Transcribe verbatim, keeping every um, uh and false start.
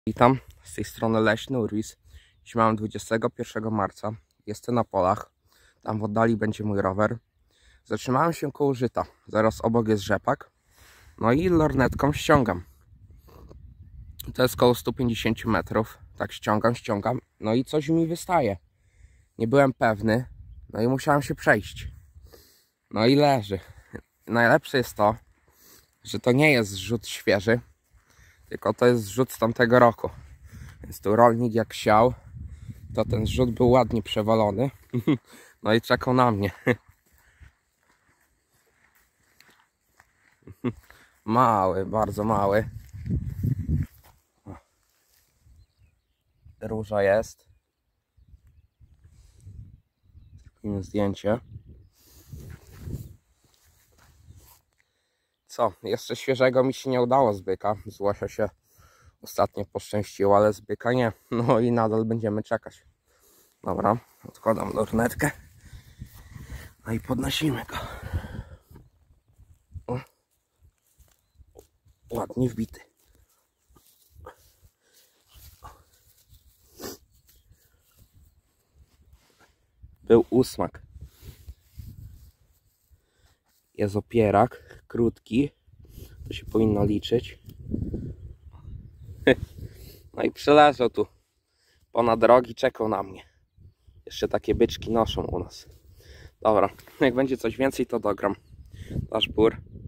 Witam, z tej strony Leśny Urwis. Dziś mamy dwudziestego pierwszego marca. Jestem na polach. Tam w oddali będzie mój rower. Zatrzymałem się koło żyta. Zaraz obok jest rzepak. No i lornetką ściągam. To jest koło sto pięćdziesiąt metrów. Tak ściągam, ściągam. No i coś mi wystaje. Nie byłem pewny. No i musiałem się przejść. No i leży. Najlepsze jest to, że to nie jest zrzut świeży, tylko to jest zrzut z tamtego roku. Więc tu rolnik jak siał, to ten zrzut był ładnie przewalony. No i czekał na mnie. Mały, bardzo mały. Róża jest. Zrobimy zdjęcie. Co? Jeszcze świeżego mi się nie udało z byka. Z łosia się ostatnio poszczęściło, ale z byka nie. No i nadal będziemy czekać. Dobra, odkładam lornetkę. No i podnosimy go. O. Ładnie wbity. Był ósmak. Jest opierak, krótki. To się powinno liczyć. No i przeleżał tu ponad drogi, czekał na mnie. Jeszcze takie byczki noszą u nas. Dobra, jak będzie coś więcej, to dogram. Nasz bór.